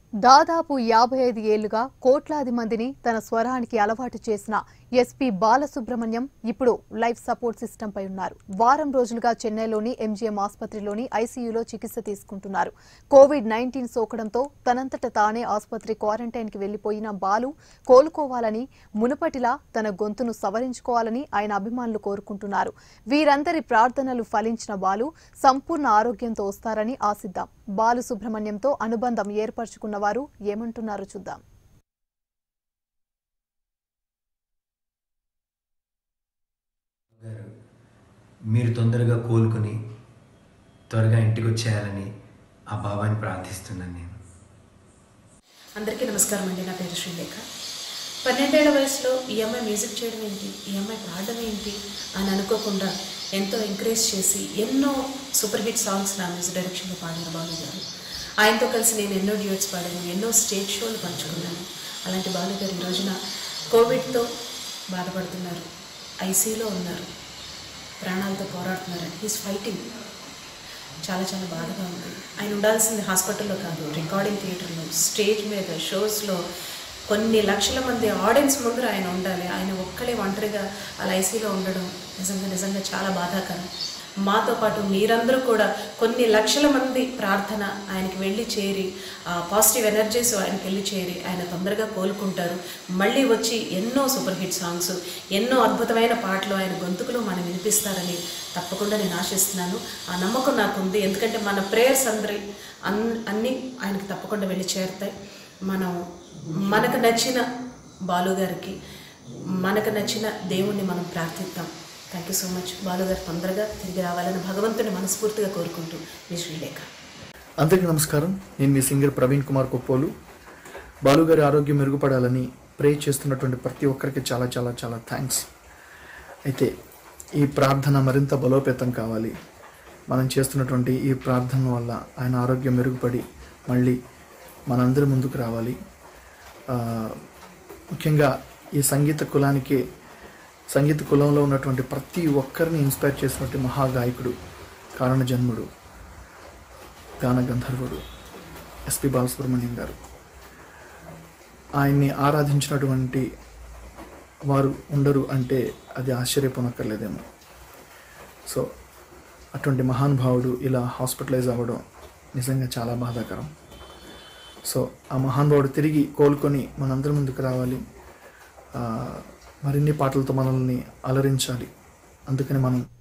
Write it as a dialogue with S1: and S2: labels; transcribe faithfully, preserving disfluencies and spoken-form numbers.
S1: దాదాపు యాభై ఐదు ఏళ్లుగా కోట్లాది మందిని తన స్వరానికి అలవాటు చేసిన ఎస్పీ బాలసుబ్రహ్మణ్యం ఇప్పుడు లైఫ్ సపోర్ట్ సిస్టమ్ పై ఉన్నారు. వారం రోజులుగా చెన్నైలోని ఎంజీఎం ఆసుపత్రిలోని ఐసీయూలో చికిత్స తీసుకుంటున్నారు. కోవిడ్ నైన్టీన్ సోకడంతో తనంతట తానే ఆసుపత్రి క్వారంటైన్ కి వెళ్లిపోయిన బాలు కోలుకోవాలని, మునుపటిలా తన గొంతును సవరించుకోవాలని ఆయన అభిమానులు కోరుకుంటున్నారు. వీరందరి ప్రార్థనలు ఫలించిన బాలు సంపూర్ణ ఆరోగ్యంతో వస్తారని ఆశిద్దాం. బాలసుబ్రహ్మణ్యంతో అనుబంధం ఏర్పరచుకున్న వారు ఏమంటున్నారో చూద్దాం.
S2: మీరు తొందరగా కోలుకుని త్వరగా ఇంటికి వచ్చేయాలని ఆ బాబాని ప్రార్థిస్తున్నాను. నేను
S3: అందరికీ నమస్కారం అండి. నా పేరు శ్రీలేఖ. పన్నెండేళ్ల వయసులో ఈ అమ్మాయి మ్యూజిక్ చేయడం ఏంటి, ఈ అమ్మాయి పాడడం ఏంటి అని అనుకోకుండా ఎంతో ఎంకరేజ్ చేసి ఎన్నో సూపర్ హిట్ సాంగ్స్ నా మ్యూజిక్ డైరెక్షన్లో పాడిన బాలు గారు. ఆయనతో కలిసి నేను ఎన్నో డ్యూట్స్ పాడాను, ఎన్నో స్టేజ్ షోలు పంచుకున్నాను. అలాంటి బాలు గారు ఈ రోజున కోవిడ్తో బాధపడుతున్నారు, ఐసీయూలో ఉన్నారు, ప్రాణాలతో పోరాడుతున్నారు. He's fighting. చాలా చాలా బాధగా ఉంది. ఆయన ఉండాల్సింది హాస్పిటల్లో కాదు, రికార్డింగ్ థియేటర్లో, స్టేజ్ మీద, షోస్లో కొన్ని లక్షల మంది ఆడియన్స్ ముందర ఆయన ఉండాలి. ఆయన ఒక్కడే ఒంటరిగా అలా ఐసీలో ఉండడం నిజంగా నిజంగా చాలా బాధాకరం. మాతో పాటు మీరందరూ కూడా కొన్ని లక్షల మంది ప్రార్థన ఆయనకి వెళ్ళి చేరి, ఆ పాజిటివ్ ఎనర్జీస్ ఆయనకి వెళ్ళి చేరి ఆయన తొందరగా కోలుకుంటారు. మళ్ళీ వచ్చి ఎన్నో సూపర్ హిట్ సాంగ్స్, ఎన్నో అద్భుతమైన పాటలు ఆయన గొంతుకులో మనం వినిపిస్తారని తప్పకుండా నేను ఆశిస్తున్నాను. ఆ నమ్మకం నాకు ఉంది. ఎందుకంటే మన ప్రేయర్స్ అందరి అన్ అన్నీ ఆయనకి తప్పకుండా వెళ్ళి చేరుతాయి. మనం మనకు నచ్చిన బాలు గారికి, మనకు నచ్చిన దేవుణ్ణి మనం ప్రార్థిద్దాం. Thank you so much. బాలుగారు తొందరగా తిరిగి రావాలని భగవంతుని మనస్ఫూర్తిగా కోరుకుంటూ మీ శ్రీలేఖ.
S4: అందరికీ నమస్కారం. నేను మీ సింగర్ ప్రవీణ్ కుమార్ కొప్పోలు. బాలుగారి ఆరోగ్యం మెరుగుపడాలని ప్రే చేస్తున్నటువంటి ప్రతి ఒక్కరికి చాలా చాలా చాలా థ్యాంక్స్. అయితే ఈ ప్రార్థన మరింత బలోపేతం కావాలి. మనం చేస్తున్నటువంటి ఈ ప్రార్థన వల్ల ఆయన ఆరోగ్యం మెరుగుపడి మళ్ళీ మనందరి ముందుకు రావాలి. ముఖ్యంగా ఈ సంగీత కులానికి, సంగీత కులంలో ఉన్నటువంటి ప్రతి ఒక్కరిని ఇన్స్పైర్ చేసినటువంటి మహాగాయకుడు, కారణ జన్ముడు, గాన గంధర్వుడు ఎస్పీ బాలసుబ్రహ్మణ్యం గారు. ఆయన్ని ఆరాధించినటువంటి వారు ఉండరు అంటే అది ఆశ్చర్యపోనక్కర్లేదేమో. సో అటువంటి మహానుభావుడు ఇలా హాస్పిటలైజ్ అవ్వడం నిజంగా చాలా బాధాకరం. సో ఆ మహానుభావుడు తిరిగి కోలుకొని మనందరి ముందుకు రావాలి, మరిన్ని పాటలతో మనల్ని అలరించాలి. అందుకని మనం